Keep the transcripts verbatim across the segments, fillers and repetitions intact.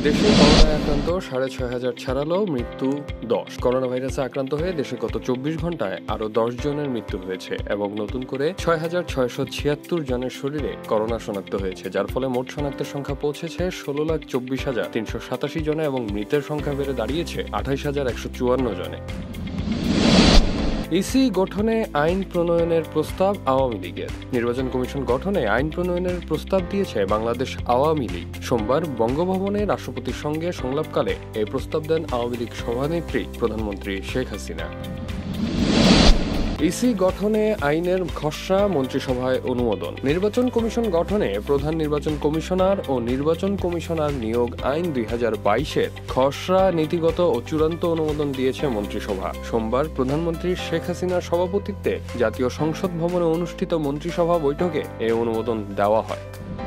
দেশে করোনায় আক্রান্ত সাড়ে ছয় হাজার ছাড়ালো, মৃত্যু দশ। করোনা ভাইরাসে আক্রান্ত হয়ে দেশে গত চব্বিশ ঘন্টায় আরো দশ জনের মৃত্যু হয়েছে এবং নতুন করে ছয় হাজার ছয়শো ছিয়াত্তর জনের শরীরে করোনা শনাক্ত হয়েছে, যার ফলে মোট শনাক্তের সংখ্যা পৌঁছেছে ষোলো লাখ চব্বিশ হাজার তিনশো সাতাশি জনে এবং মৃতের সংখ্যা বেড়ে দাঁড়িয়েছে আঠাইশ হাজার একশো চুয়ান্ন জনে। ইসি গঠনে আইন প্রণয়নের প্রস্তাব আওয়ামী লীগের। নির্বাচন কমিশন গঠনে আইন প্রণয়নের প্রস্তাব দিয়েছে বাংলাদেশ আওয়ামী লীগ। সোমবার বঙ্গভবনে রাষ্ট্রপতির সঙ্গে সংলাপকালে এই প্রস্তাব দেন আওয়ামী লীগ সভানেত্রী প্রধানমন্ত্রী শেখ হাসিনা। ইসি গঠনে আইনের খসড়া মন্ত্রিসভায় অনুমোদন। নির্বাচন কমিশন গঠনে প্রধান নির্বাচন কমিশনার ও নির্বাচন কমিশনার নিয়োগ আইন দুই হাজার বাইশের খসড়া নীতিগত ও চূড়ান্ত অনুমোদন দিয়েছে মন্ত্রিসভা। সোমবার প্রধানমন্ত্রী শেখ হাসিনার সভাপতিত্বে জাতীয় সংসদ ভবনে অনুষ্ঠিত মন্ত্রিসভা বৈঠকে এই অনুমোদন দেওয়া হয়।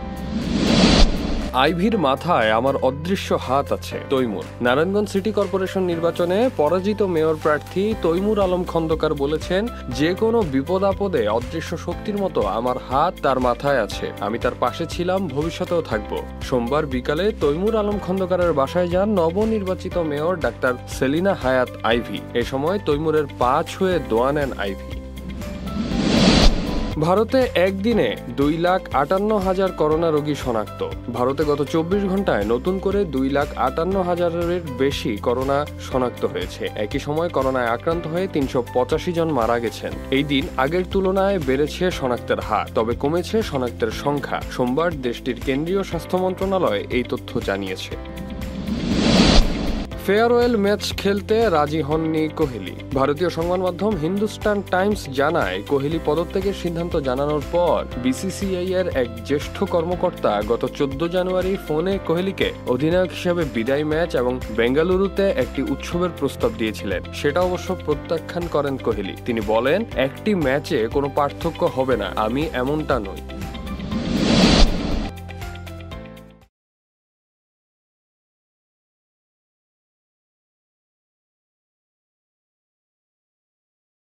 আইভীর মাথায় আমার অদৃশ্য হাত আছে, তৈমুর। নারায়ণগঞ্জ সিটি কর্পোরেশন নির্বাচনে পরাজিত মেয়র প্রার্থী তৈমুর আলম খন্দকার বলেছেন, যে কোনো বিপদ আপদে অদৃশ্য শক্তির মতো আমার হাত তার মাথায় আছে, আমি তার পাশে ছিলাম, ভবিষ্যতেও থাকব। সোমবার বিকালে তৈমুর আলম খন্দকারের বাসায় যান নবনির্বাচিত মেয়র ডাক্তার সেলিনা হায়াত আইভী। এ সময় তৈমুরের পা ছুঁয়ে দোয়া নেন আইভী। ভারতে একদিনে দুই লাখ আটান্ন হাজার করোনা রোগী শনাক্ত। ভারতে গত চব্বিশ ঘন্টায় নতুন করে দুই লাখ আটান্ন হাজারের বেশি করোনা শনাক্ত হয়েছে। একই সময় করোনায় আক্রান্ত হয়ে তিনশো পঁচাশি জন মারা গেছেন। এই দিন আগের তুলনায় বেড়েছে শনাক্তের হার, তবে কমেছে শনাক্তের সংখ্যা। সোমবার দেশটির কেন্দ্রীয় স্বাস্থ্য মন্ত্রণালয় এই তথ্য জানিয়েছে। ফেয়ারওয়েল ম্যাচ খেলতে রাজি হননি কোহলি। ভারতীয় সংবাদ মাধ্যম হিন্দুস্তান টাইমস জানায়, কোহলি পদত্যাগের সিদ্ধান্ত জানানোর পর বিসিসিআই এর এক জ্যেষ্ঠ কর্মকর্তা গত চোদ্দ জানুয়ারি ফোনে কোহলিকে অধিনায়ক হিসেবে বিদায় ম্যাচ এবং বেঙ্গালুরুতে একটি উৎসবের প্রস্তাব দিয়েছিলেন। সেটা অবশ্য প্রত্যাখ্যান করেন কোহলি। তিনি বলেন, একটি ম্যাচে কোনো পার্থক্য হবে না, আমি এমনটা নই।